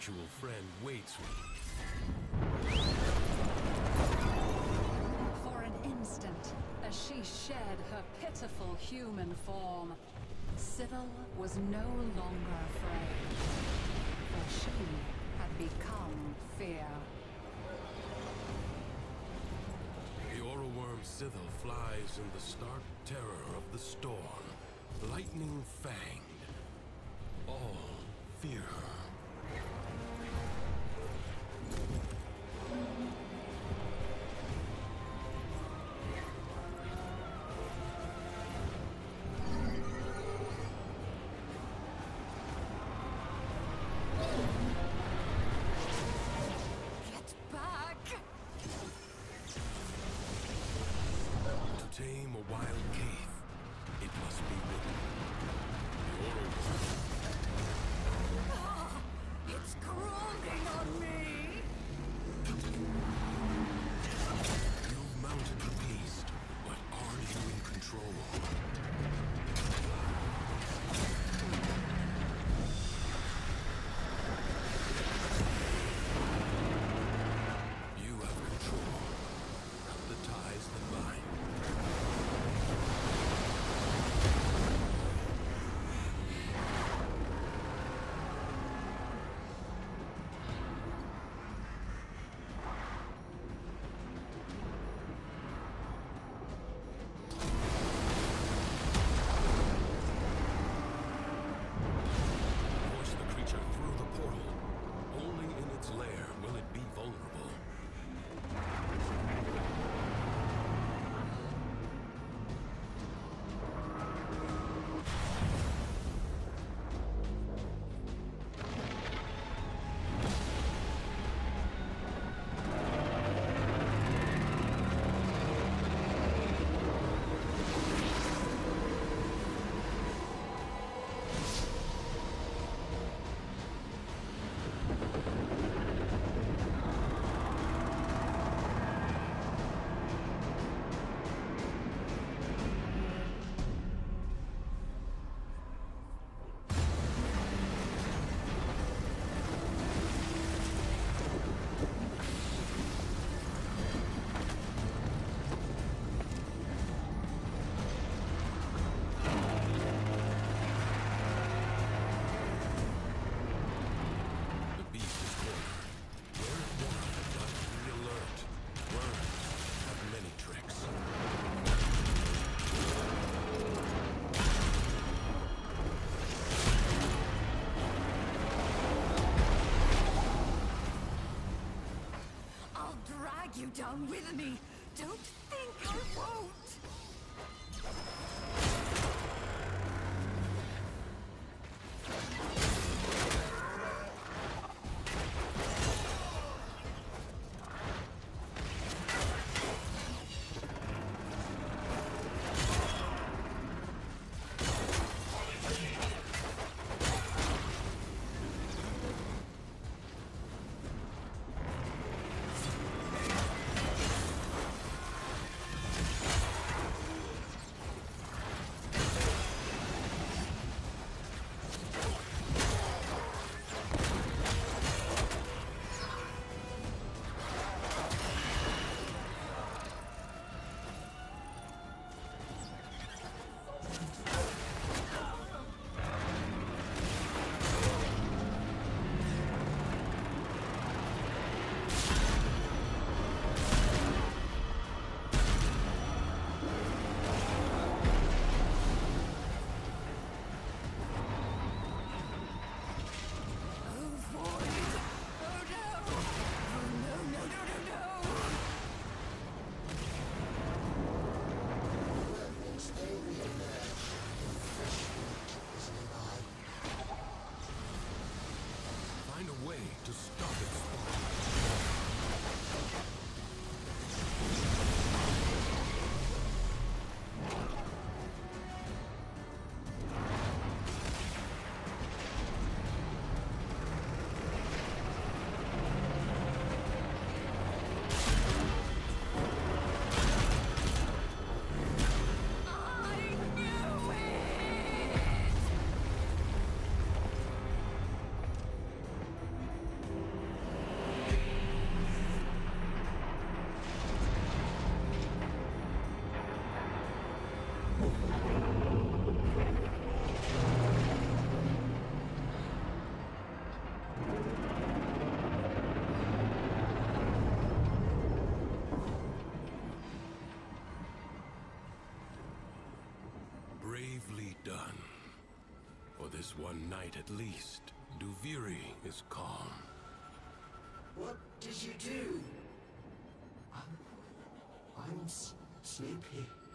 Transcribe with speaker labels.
Speaker 1: spiritual friend waits me.
Speaker 2: For an instant, as she shed her pitiful human form, Cyril was no longer afraid, for she had become fear.
Speaker 1: The aura worm Scythel flies in the stark terror of the storm, lightning-fanged. All fear her.
Speaker 2: Get back!
Speaker 1: To tame a wild cave, it must be written. The aura worm.
Speaker 2: Ah, it's crawling on me!
Speaker 1: You've mounted the beast, but are you in control? You have control. Cut the ties that bind. Force the creature through the portal. Only in its lair will it be vulnerable. The beast is cornered. Where it wanted, but be alert. Worms have many tricks.
Speaker 2: I'll drag you down with me! Don't think I won't!
Speaker 1: done. For this one night at least, Duviri is calm.
Speaker 3: What did you do? I'm sleepy.